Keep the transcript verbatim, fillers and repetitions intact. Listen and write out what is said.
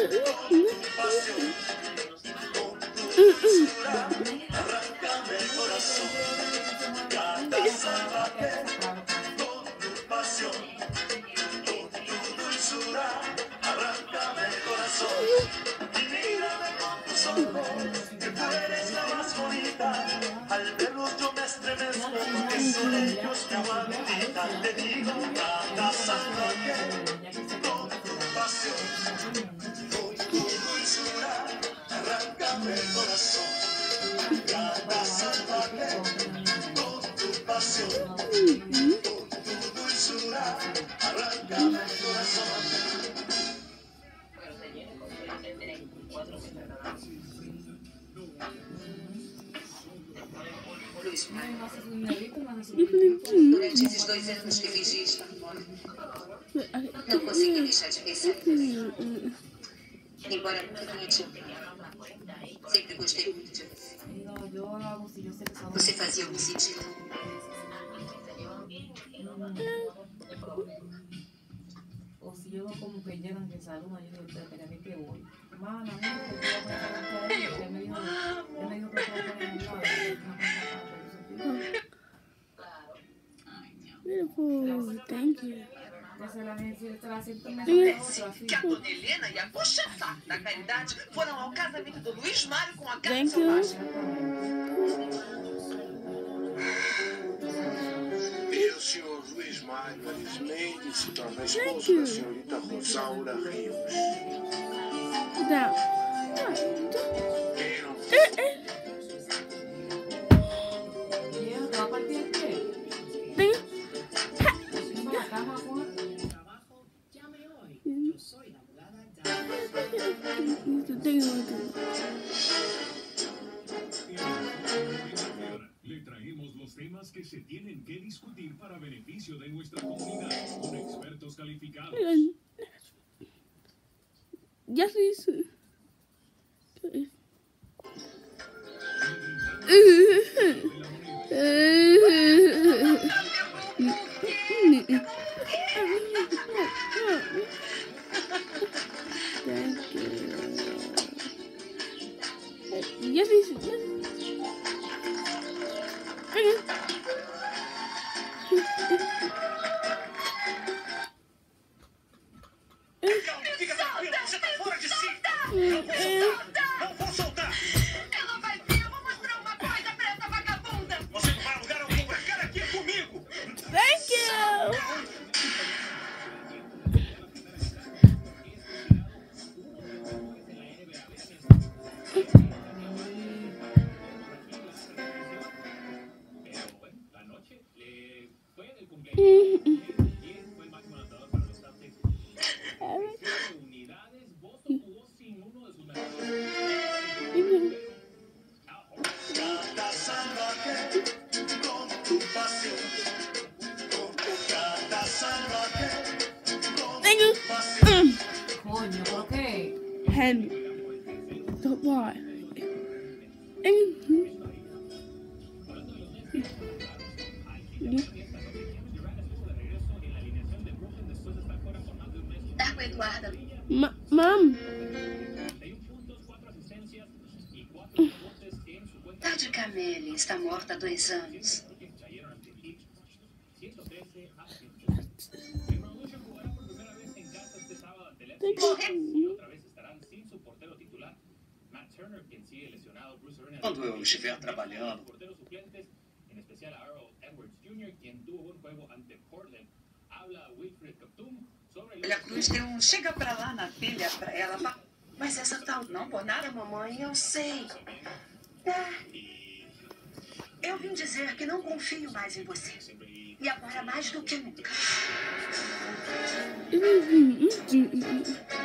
Arráncame el corazón, Gata salvaje, con tu pasión, con tu dulzura, arráncame el corazón, y mírame con tus ojos, que tú eres la más bonita, al verlos yo me estremezco, porque son ellos que aguantitan, te digo, Gata salvaje, con tu pasión, con tu dulzura, arráncame el corazón. Gata salvaje, con tu pasión, con tu dulzura, arráncame el corazón. Luís, durante esses dois anos que vivi isto, não consegui deixar de pensar. Embora nunca tenha te opinião, sempre gostei muito de você. Você fazia algum sentido? O si yo no como que llegan que saludan, yo digo, espérate que voy. Mana, no, que me dijo, él me dijo que todo por el lado. Beautiful, thank you. Parece que a dona Helena e a puxa-saco da Caridade foram ao casamento do Luiz Mário com a Gata Selvagem. E o senhor Luiz Mário Arismeide se torna esposo da senhorita Rosaura Rios. Não. Quem não Le traemos los temas que se tienen que discutir para beneficio de nuestra comunidad con expertos calificados. Ya se hizo. Ya se hizo. Fica tranquilo, você tá fora de si. Não vou soltar, não vou soltar. Ela vai ver, eu vou mostrar uma coisa pra essa vagabunda. Você não vai a lugar algum, vai ficar aqui comigo. Thank you. Gata salvaje, con tu pasión, con tu gata salvaje, con tu pasión. Coño, ¿por qué? Hen. Don't lie. Tá com a Eduarda. Ma Mom. Tarde Camille está morta há dois anos. Quando eu estiver trabalhando, Olha, a Cruz deu um chega pra lá na filha pra ela. Mas essa tal não, por nada, mamãe, eu sei. É. Eu vim dizer que não confio mais em você. E agora mais do que nunca.